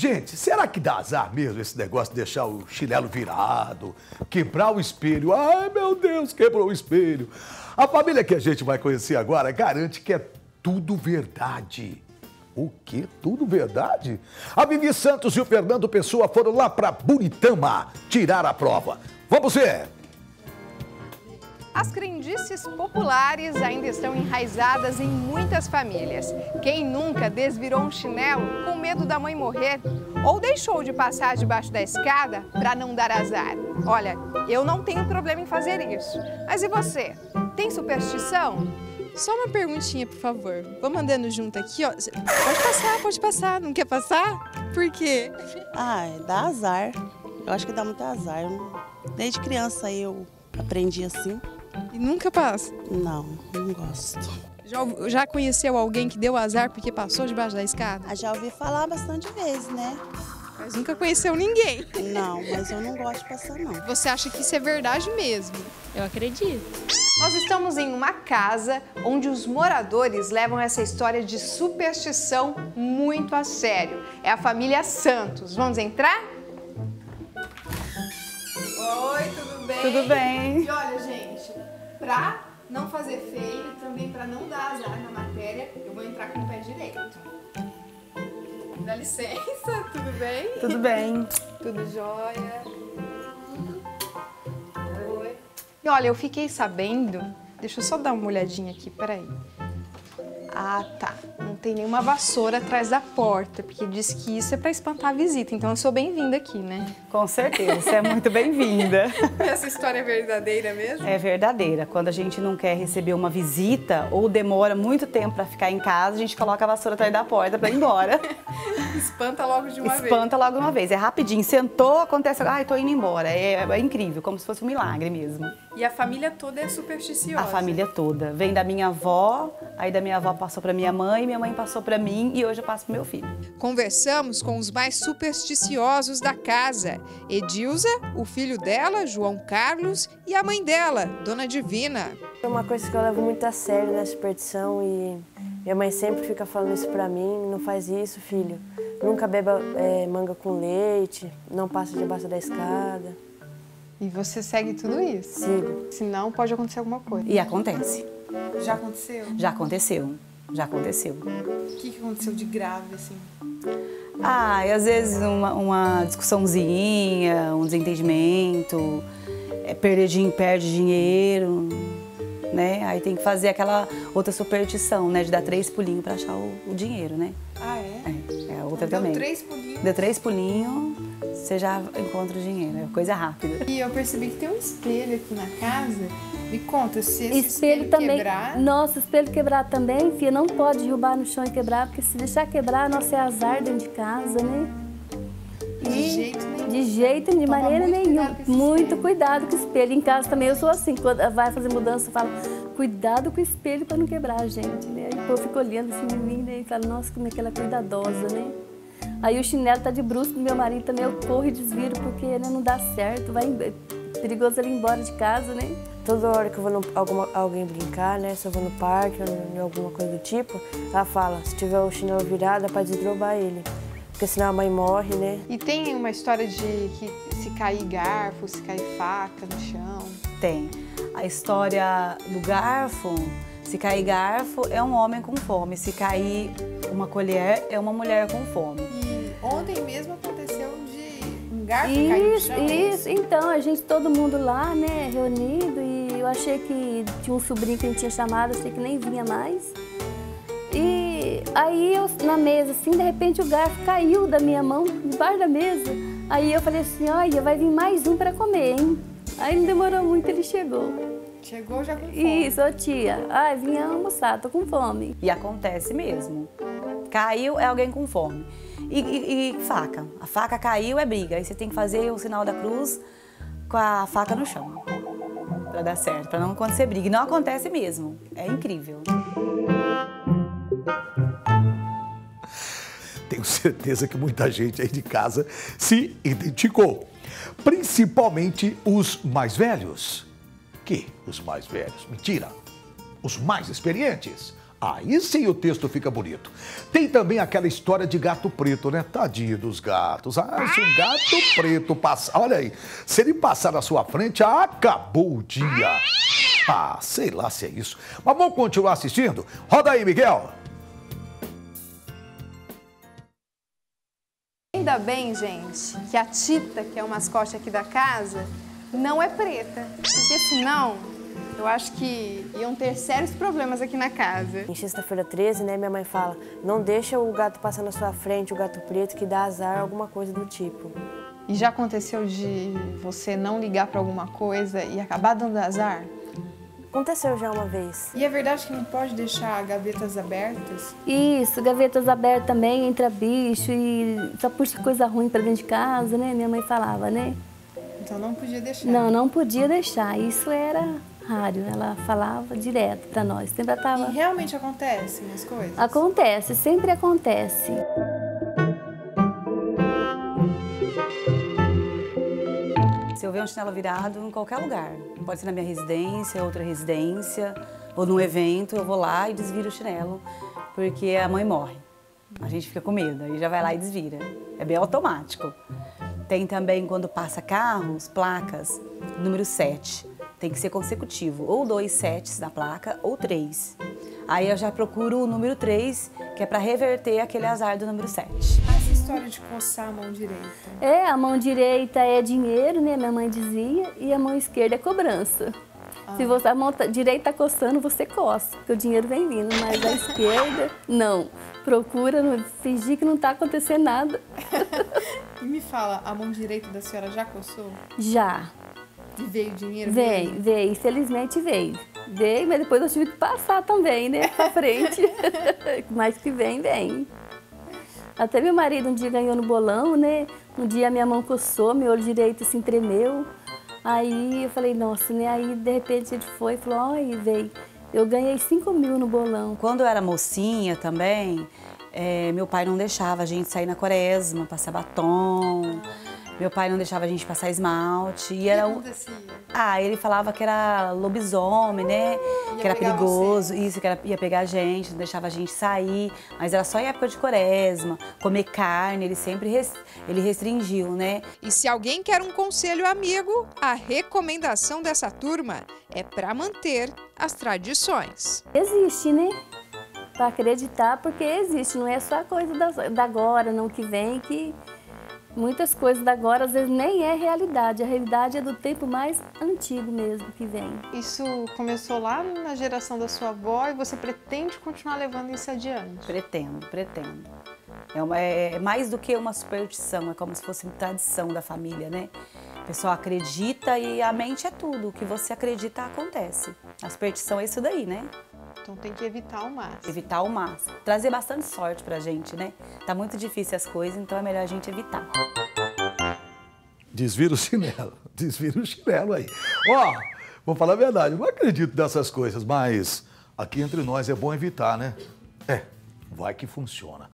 Gente, será que dá azar mesmo esse negócio de deixar o chinelo virado, quebrar o espelho? Ai, meu Deus, quebrou o espelho. A família que a gente vai conhecer agora garante que é tudo verdade. O quê? Tudo verdade? A Vivi Santos e o Fernando Pessoa foram lá para Buritama tirar a prova. Vamos ver! As crendices populares ainda estão enraizadas em muitas famílias. Quem nunca desvirou um chinelo com medo da mãe morrer? Ou deixou de passar debaixo da escada para não dar azar? Olha, eu não tenho problema em fazer isso. Mas e você? Tem superstição? Só uma perguntinha, por favor. Vamos andando junto aqui, ó. Pode passar. Não quer passar? Por quê? Dá azar. Eu acho que dá muito azar. Desde criança eu aprendi assim. E nunca passa? Não gosto. Já conheceu alguém que deu azar porque passou debaixo da escada? Já ouvi falar bastante vezes, né? Mas nunca conheceu ninguém. Não, mas eu não gosto de passar, não. Você acha que isso é verdade mesmo? Eu acredito. Nós estamos em uma casa onde os moradores levam essa história de superstição muito a sério. É a família Santos. Vamos entrar? Oi, tudo bem? Tudo bem. E olha, gente, pra não fazer feio e também pra não dar azar na matéria, eu vou entrar com o pé direito. Dá licença, tudo bem? Tudo bem. Tudo jóia? Oi. E olha, eu fiquei sabendo... Deixa eu só dar uma olhadinha aqui, peraí. Ah, tá. Não tem nenhuma vassoura atrás da porta, porque diz que isso é pra espantar a visita. Então eu sou bem-vinda aqui, né? Com certeza, você é muito bem-vinda. Essa história é verdadeira mesmo? É verdadeira. Quando a gente não quer receber uma visita ou demora muito tempo para ficar em casa, a gente coloca a vassoura atrás da porta para ir embora. Espanta logo de uma vez. Espanta logo de uma vez. É rapidinho. Sentou, acontece... Ai, tô indo embora. É incrível, como se fosse um milagre mesmo. E a família toda é supersticiosa? A família toda. Vem da minha avó, aí da minha avó passou para minha mãe passou para mim e hoje eu passo pro meu filho. Conversamos com os mais supersticiosos da casa. Edilza, o filho dela, João Carlos, e a mãe dela, Dona Divina. É uma coisa que eu levo muito a sério, né, superstição, e minha mãe sempre fica falando isso pra mim: não faz isso, filho. Nunca beba manga com leite, não passa debaixo da escada. E você segue tudo isso? Sigo. Senão pode acontecer alguma coisa. E acontece. Já aconteceu? Já aconteceu. Já aconteceu. O que aconteceu de grave, assim? E às vezes uma discussãozinha, um desentendimento, perde dinheiro, né? Aí tem que fazer aquela outra superstição, né? De dar 3 pulinhos para achar o dinheiro, né? Ah, é? É a outra também. Deu 3 pulinhos? Deu 3 pulinhos, você já encontra o dinheiro, é coisa rápida. E eu percebi que tem um espelho aqui na casa. Me conta, se esse espelho também quebrar... Nossa, espelho quebrar também, filha, não pode derrubar no chão e quebrar, porque se deixar quebrar, nossa, é azar dentro de casa, né? De jeito nenhum. De jeito, de maneira nenhuma. Muito espelho. Cuidado com o espelho. Em casa também eu sou assim, quando vai fazer mudança, eu falo, cuidado com o espelho para não quebrar, gente, né? Aí o povo fica olhando assim de mim, né? E fala, nossa, como é que ela é cuidadosa, né? Aí o chinelo tá de brusco do meu marido também, eu corro e desviro, porque né, não dá certo, perigoso ele ir embora de casa, né? Toda hora que eu vou alguém brincar, né? Se eu vou no parque ou em alguma coisa do tipo, ela fala, se tiver o chinelo virado, é pra desdobrar ele. Porque senão a mãe morre, né? E tem uma história de que se cair garfo, se cair faca no chão? Tem. A história do garfo, se cair garfo, é um homem com fome. Se cair uma colher, é uma mulher com fome. E ontem mesmo aconteceu de um garfo cair no chão? Isso. Então, a gente, todo mundo lá, né, reunido, e eu achei que tinha um sobrinho que a gente tinha chamado, achei que nem vinha mais. E aí, na mesa, assim, de repente o garfo caiu da minha mão, debaixo da mesa. Aí eu falei assim, olha, vai vir mais um para comer, hein? Aí não demorou muito, ele chegou. Chegou já com fome? Isso, ô tia. Ai, vinha almoçar, tô com fome. E acontece mesmo. Caiu, é alguém com fome. E faca. A faca caiu, é briga. Aí você tem que fazer o sinal da cruz com a faca no chão. Pra dar certo, pra não acontecer briga. E não acontece mesmo. É incrível. Tenho certeza que muita gente aí de casa se identificou. Principalmente os mais velhos. Que os mais velhos? Mentira! Os mais experientes. Aí sim o texto fica bonito. Tem também aquela história de gato preto, né? Tadinho dos gatos. Ah, se um gato preto passar... Olha aí, se ele passar na sua frente, acabou o dia. Ah, sei lá se é isso. Mas vamos continuar assistindo? Roda aí, Miguel. Ainda bem, gente, que a Tita, que é o mascote aqui da casa, não é preta. Porque senão, eu acho que iam ter sérios problemas aqui na casa. Em sexta-feira 13, né, minha mãe fala, não deixa o gato passar na sua frente, o gato preto, que dá azar, alguma coisa do tipo. E já aconteceu de você não ligar para alguma coisa e acabar dando azar? Aconteceu já uma vez. E é verdade que não pode deixar gavetas abertas? Isso, gavetas abertas também, entra bicho e só puxa coisa ruim pra dentro de casa, né? Minha mãe falava, né? Então não podia deixar? Não, não podia deixar. Isso era raro. Ela falava direto pra nós. Sempre tava... E realmente acontecem as coisas? Acontece, sempre acontece. Se eu ver um chinelo virado em qualquer lugar, pode ser na minha residência, outra residência, ou num evento, eu vou lá e desviro o chinelo, porque a mãe morre. A gente fica com medo, aí já vai lá e desvira. É bem automático. Tem também quando passa carros, placas, número 7. Tem que ser consecutivo, ou 2 sets na placa, ou 3. Aí eu já procuro o número 3, que é para reverter aquele azar do número 7. Essa história de coçar a mão direita? É, a mão direita é dinheiro, né? Minha mãe dizia, e a mão esquerda é cobrança. Se você, a mão direita tá coçando, você coça, porque o dinheiro vem vindo, mas a esquerda, não. Procura fingir que não tá acontecendo nada. E me fala, a mão direita da senhora já coçou? Já. E veio dinheiro? Veio, infelizmente veio. Veio, mas depois eu tive que passar também, né, pra frente. Mas que vem. Até meu marido um dia ganhou no bolão, né? Um dia a minha mão coçou, meu olho direito assim tremeu. Aí eu falei, nossa, né? Aí de repente ele foi e falou, olha, veio. Eu ganhei 5 mil no bolão. Quando eu era mocinha também, meu pai não deixava a gente sair na quaresma, passar batom. Meu pai não deixava a gente passar esmalte. E era ele falava que era lobisomem, né? Que era perigoso, isso, que ia pegar a gente, não deixava a gente sair. Mas era só em época de quaresma, comer carne, ele sempre ele restringiu, né? E se alguém quer um conselho amigo, a recomendação dessa turma é para manter as tradições. Existe, né? Para acreditar, porque existe, não é só a coisa da agora, não que vem, que... Muitas coisas da agora, às vezes, nem é realidade. A realidade é do tempo mais antigo mesmo que vem. Isso começou lá na geração da sua avó e você pretende continuar levando isso adiante? Pretendo. É mais do que uma superstição, é como se fosse uma tradição da família, né? O pessoal acredita e a mente é tudo. O que você acredita acontece. A superstição é isso daí, né? Então tem que evitar ao máximo. Evitar ao máximo. Trazer bastante sorte pra gente, né? Tá muito difícil as coisas, então é melhor a gente evitar. Desvira o chinelo aí. Ó, vou falar a verdade, eu não acredito nessas coisas, mas aqui entre nós é bom evitar, né? Vai que funciona.